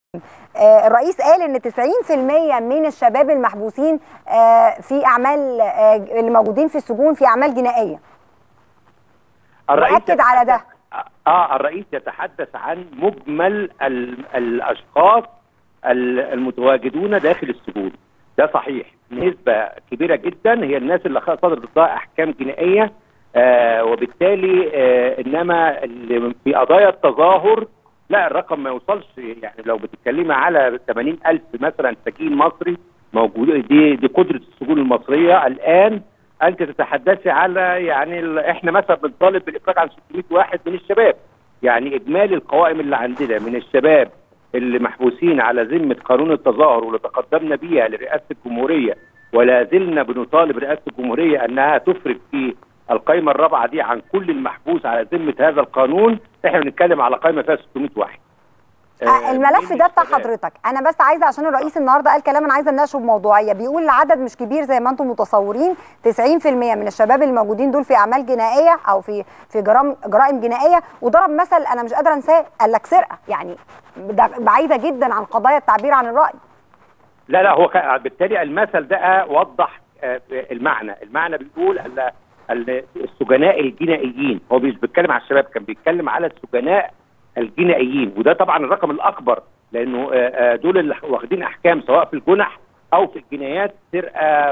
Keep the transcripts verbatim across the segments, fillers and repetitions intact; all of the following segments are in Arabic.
آه، الرئيس قال ان تسعين في المية من الشباب المحبوسين آه، في اعمال آه، اللي موجودين في السجون في اعمال جنائيه. واكد على ده. اه الرئيس يتحدث عن مجمل الاشخاص المتواجدون داخل السجون. ده صحيح، نسبه كبيره جدا هي الناس اللي صدر ضدها احكام جنائيه، آه وبالتالي آه انما اللي في قضايا التظاهر لا الرقم ما يوصلش. يعني لو بتتكلمي على ثمانين ألف مثلا سجين مصري موجود، دي دي قدره السجون المصريه الان. انت تتحدثي على يعني احنا مثلا بنطالب بالافراج عن ستمائة واحد من الشباب. يعني اجمالي القوائم اللي عندنا من الشباب اللي محبوسين على ذمه قانون التظاهر واللي تقدمنا بيها لرئاسه الجمهوريه، ولا زلنا بنطالب رئاسه الجمهوريه انها تفرج في القائمه الرابعه دي عن كل المحبوس على ذمه هذا القانون. احنا بنتكلم على قائمه فيها ستمائة واحد. آه الملف ده بتاع حضرتك، انا بس عايزه عشان الرئيس النهارده قال كلام انا عايزه اناقشه بموضوعيه. بيقول العدد مش كبير زي ما انتم متصورين، تسعين في المية من الشباب الموجودين دول في اعمال جنائيه او في في جرائم جرائم جنائيه، وضرب مثل انا مش قادره انساه، قال لك سرقه. يعني ده بعيده جدا عن قضايا التعبير عن الراي. لا لا هو بالتالي المثل ده وضح المعنى. المعنى بيقول ان السجناء الجنائيين، هو مش بيتكلم على الشباب، كان بيتكلم على السجناء الجنائيين، وده طبعا الرقم الاكبر لانه دول اللي واخدين احكام سواء في الجنح او في الجنايات، سرقه،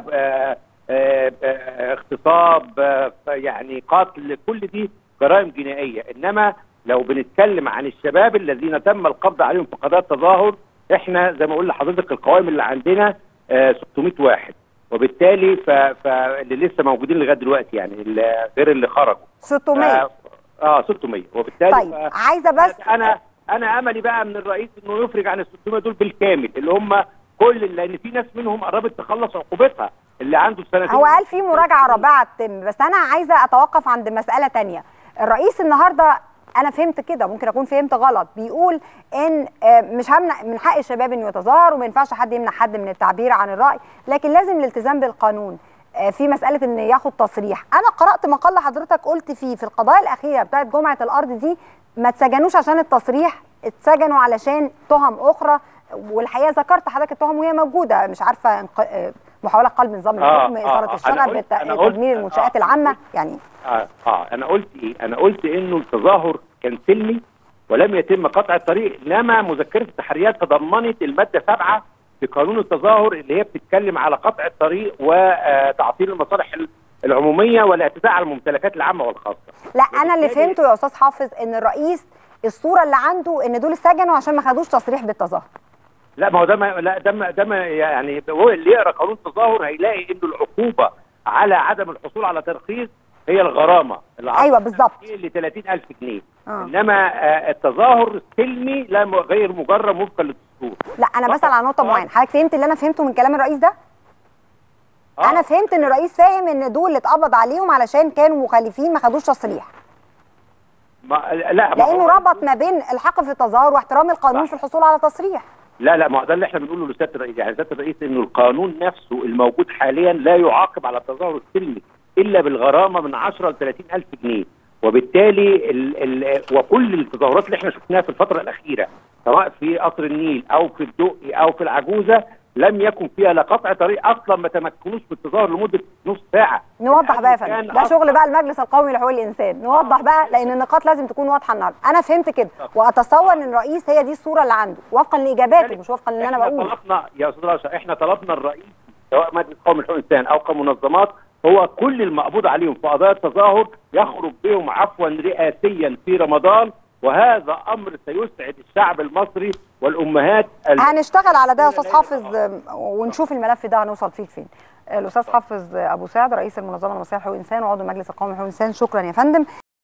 اغتصاب، يعني قتل، كل دي جرائم جنائيه. انما لو بنتكلم عن الشباب الذين تم القبض عليهم في قضايا التظاهر، احنا زي ما اقول لحضرتك القوائم اللي عندنا ستمائة واحد، وبالتالي فاللي لسه موجودين لغايه دلوقتي يعني غير اللي خرجوا ستمائة. اه ستمائة. وبالتالي طيب عايزه بس انا انا املي بقى من الرئيس انه يفرج عن ال ستمائة دول بالكامل، اللي هم كل، لان في ناس منهم قربت تخلص عقوبتها اللي عنده سنتين. هو قال في مراجعه رابعه تتم، بس انا عايزه اتوقف عند مساله ثانيه. الرئيس النهارده انا فهمت كده، ممكن اكون فهمت غلط، بيقول ان مش همنع من حق الشباب انه يتظاهر وما ينفعش حد يمنع حد من التعبير عن الراي، لكن لازم الالتزام بالقانون في مساله ان ياخد تصريح. انا قرات مقال لحضرتك قلت فيه في القضايا الاخيره بتاعت جمعه الارض دي ما اتسجنوش عشان التصريح، اتسجنوا علشان تهم اخرى، والحقيقه ذكرت حضرتك التهم وهي موجوده، مش عارفه محاوله قلب نظام الحكم، اثاره الشغب، تدمير المنشات العامه. يعني اه اه انا قلت ايه؟ انا قلت انه التظاهر كان سلمي ولم يتم قطع الطريق، انما مذكره التحريات تضمنت الماده سبعة في قانون التظاهر اللي هي بتتكلم على قطع الطريق وتعطيل المصالح العموميه والاعتداء على الممتلكات العامه والخاصه. لا انا اللي فهمته يا استاذ حافظ ان الرئيس الصوره اللي عنده ان دول اتسجنوا عشان ما خدوش تصريح بالتظاهر. لا ما هو ده ما لا ده ما ده ما يعني هو اللي يقرا قانون التظاهر هيلاقي انه العقوبه على عدم الحصول على ترخيص هي الغرامه. ايوه بالظبط. ل ثلاثين ألف جنيه. آه. انما آه التظاهر سلمي لا غير مجرم وفقا للدستور. لا انا بسال على نقطه معينه، حضرتك فهمت اللي انا فهمته من كلام الرئيس ده؟ آه. انا فهمت ان الرئيس فاهم ان دول اللي اتقبض عليهم علشان كانوا مخالفين ما خدوش تصريح. ما لا لانه ربط ما بين الحق في التظاهر واحترام القانون صح. في الحصول على تصريح. لا لا ما ده اللي احنا بنقوله لسياده الرئيس. يعني سياده الرئيس انه القانون نفسه الموجود حاليا لا يعاقب على التظاهر السلمي الا بالغرامه من عشرة ل ثلاثين ألف جنيه، وبالتالي ال ال وكل التظاهرات اللي احنا شفناها في الفتره الاخيره سواء في قصر النيل او في الدقي او في العجوزه لم يكن فيها لا قطع طريق، اصلا ما تمكنوش بالتظاهر لمده نص ساعه. نوضح بقى يا فندم، ده شغل بقى المجلس القومي لحقوق الانسان، نوضح بقى لان النقاط لازم تكون واضحه النهارده. انا فهمت كده واتصور ان الرئيس هي دي الصوره اللي عنده وفقا لاجاباته مش وفقا للي انا بقوله. احنا طلبنا يا استاذ رشا، احنا طلبنا الرئيس سواء مجلس القومي لحقوق الانسان او كمنظمات، هو كل المقبوض عليهم في قضايا التظاهر يخرج بهم عفوا رئاسيا في رمضان، وهذا امر سيسعد الشعب المصري والامهات. هنشتغل على ده يا استاذ حافظ ونشوف الملف ده هنوصل فيه لفين. الاستاذ حافظ ابو سعد رئيس المنظمه المصريه لحقوق الانسان وعضو المجلس القومي لحقوق الانسان، شكرا يا فندم.